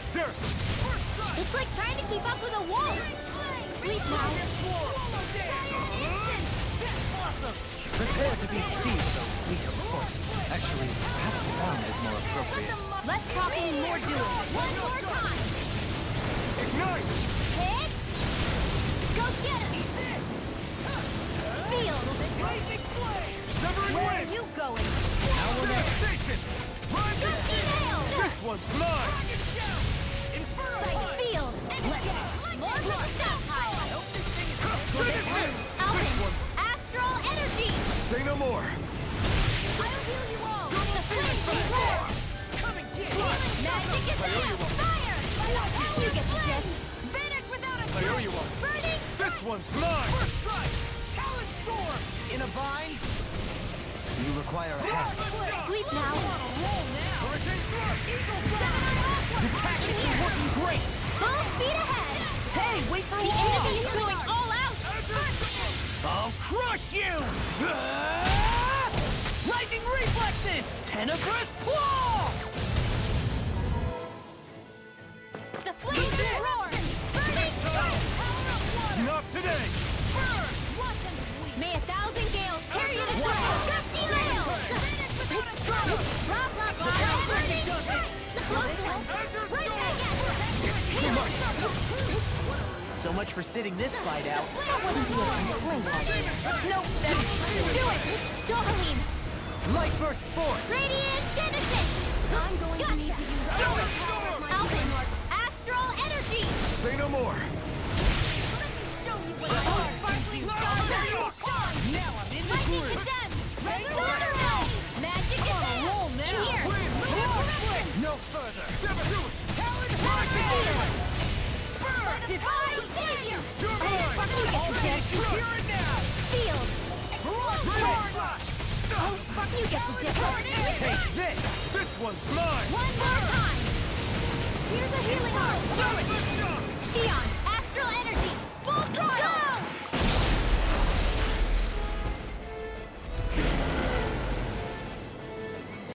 Victor! It's like trying to keep up with a wolf! Sleep now! Prepare to be seized, though, fleet of foot. Actually, perhaps down is more appropriate. Less talking, more doing! One more time! Ignite! Hit! Go get him! Field! Severing Where are wind! you going? Devastation! Gusty nail! This one's mine! Sight field! More from the stockpile! Finish it! Alvin! Astral energy! Say no more! I'll heal you all! The flame is roar! Magic is down! Fire! You get the gist! Vanish without a trace! Burning! This one's mine! Talon storm! In a bind? You require a hand. Sleep now! Hurricane thrust! The tactics are working great! Full speed ahead! Hey, wait for The enemy is going all out! I'll crush you! Lightning reflexes! Tenebrous claw! The flames roar! Burning strike! Not today! May 1,000 gales tear you to shreds! Gusty nail! Blah, blah, blah! Burning strike! Close one! Right back at you! So much for sitting this fight out. That wouldn't be a complaint. Nope, do it! Dohalim! Light burst forth! Radiant Genesis! I'm going to need to use all the power of my Alvin! Astral energy! Say no more! Show you what I are! Sparkling stars! Now I'm in the Lightning groove! condemned! Thunder ray! Magic is On a roll in now! here! No further! Talon Hurricane! Divine Savior! All gas is here and now! Field! You get the gist! Take this! This one's mine! One more time! Here's a healing arm!